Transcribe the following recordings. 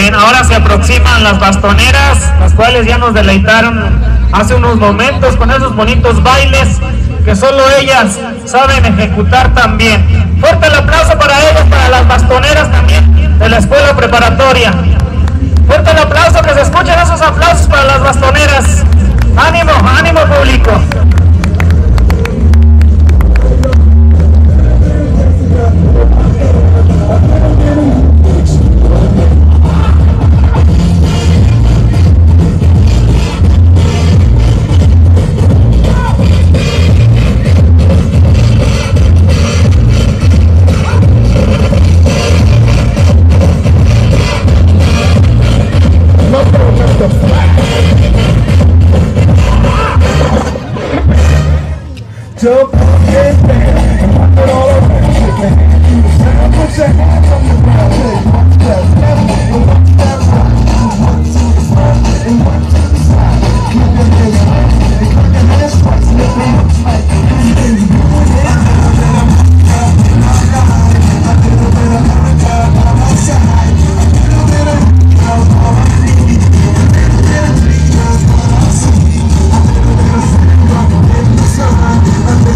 Bien, ahora se aproximan las bastoneras, las cuales ya nos deleitaron hace unos momentos con esos bonitos bailes que solo ellas saben ejecutar también. Fuerte el aplauso para ellas, para las bastoneras también de la escuela preparatoria. Fuerte el aplauso, que se escuchen esos aplausos para las bastoneras. ¡Ánimo, ánimo público! Jump up and dance, and rock it all around. Shake your hands in the sound, put your hands on the ground. Say one step left and one step right, one to the front and one to the side. Keep your hands right and clap your hands twice. Let them look like this is doing it. A little bit of America, a little bit of America by my side. A little bit of love all I need, a little bit of Jesus all I see. A little bit of freedom in the sun.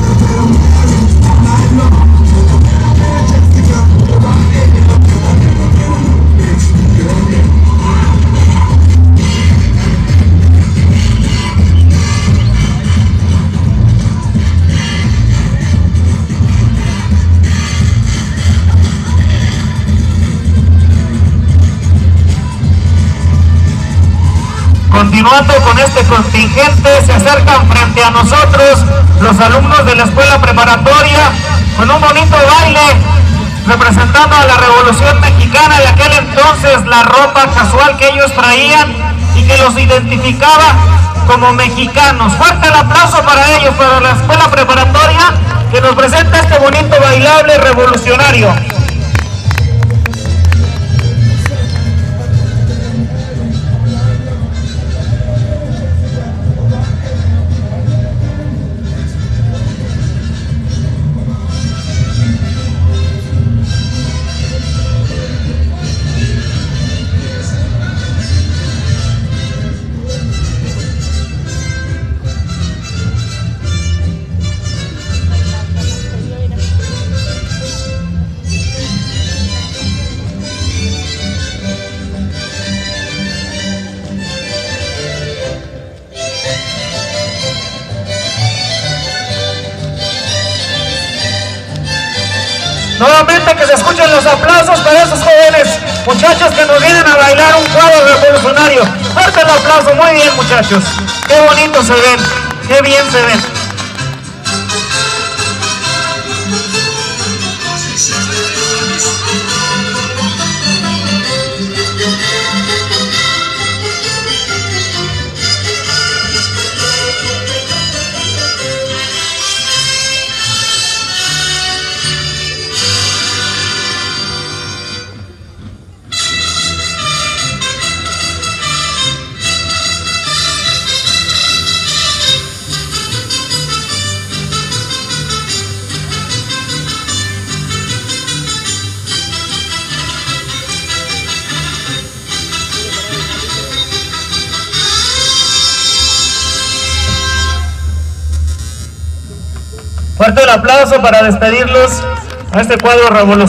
Continuando con este contingente, se acercan frente a nosotros los alumnos de la escuela preparatoria con un bonito baile representando a la Revolución Mexicana de aquel entonces, la ropa casual que ellos traían y que los identificaba como mexicanos. Fuerte el aplauso para ellos, para la escuela preparatoria que nos presenta este bonito bailable revolucionario. Nuevamente que se escuchen los aplausos para esos jóvenes muchachos que nos vienen a bailar un cuadro revolucionario. Fuerte el aplauso, muy bien muchachos. Qué bonito se ven, qué bien se ven. Fuerte el aplauso para despedirlos a este cuadro revolucionario.